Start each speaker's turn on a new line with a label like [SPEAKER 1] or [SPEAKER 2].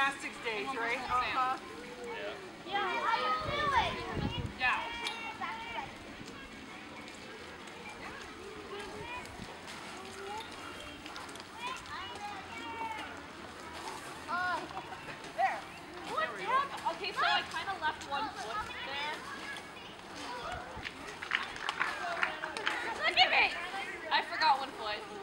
[SPEAKER 1] gymnastics days, right?
[SPEAKER 2] Yeah.
[SPEAKER 3] Yeah, how you doing?
[SPEAKER 2] Yeah.
[SPEAKER 1] There.
[SPEAKER 2] What? Yeah. Okay, so I kind of left one foot there. Look at me! I forgot one foot.